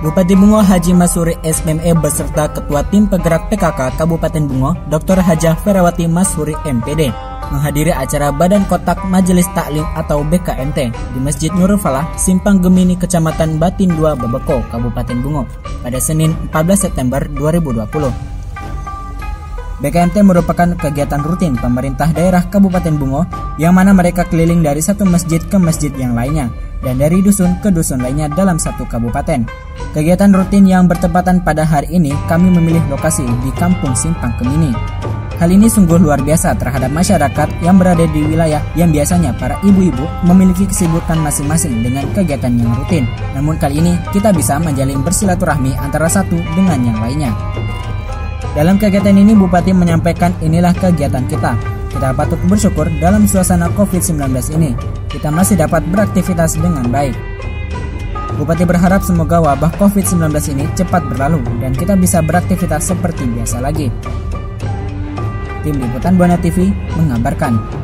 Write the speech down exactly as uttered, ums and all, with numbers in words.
Bupati Bungo Haji Masuri S M E beserta Ketua Tim Penggerak P K K Kabupaten Bungo, Doktor Hajah Ferawati Masuri M P D, menghadiri acara Badan Kotak Majelis Taklim atau B K M T di Masjid Nurul Falah, Simpang Gemini, Kecamatan Batin dua, Babeko, Kabupaten Bungo, pada Senin empat belas September dua ribu dua puluh. B K M T merupakan kegiatan rutin pemerintah daerah Kabupaten Bungo yang mana mereka keliling dari satu masjid ke masjid yang lainnya dan dari dusun ke dusun lainnya dalam satu kabupaten. Kegiatan rutin yang bertepatan pada hari ini kami memilih lokasi di Kampung Simpang Gemini. Hal ini sungguh luar biasa terhadap masyarakat yang berada di wilayah yang biasanya para ibu-ibu memiliki kesibukan masing-masing dengan kegiatan yang rutin. Namun kali ini kita bisa menjalin bersilaturahmi antara satu dengan yang lainnya. Dalam kegiatan ini Bupati menyampaikan inilah kegiatan kita. Kita patut bersyukur dalam suasana covid sembilan belas ini. Kita masih dapat beraktivitas dengan baik. Bupati berharap semoga wabah covid sembilan belas ini cepat berlalu dan kita bisa beraktivitas seperti biasa lagi. Tim Liputan Buana T V mengabarkan.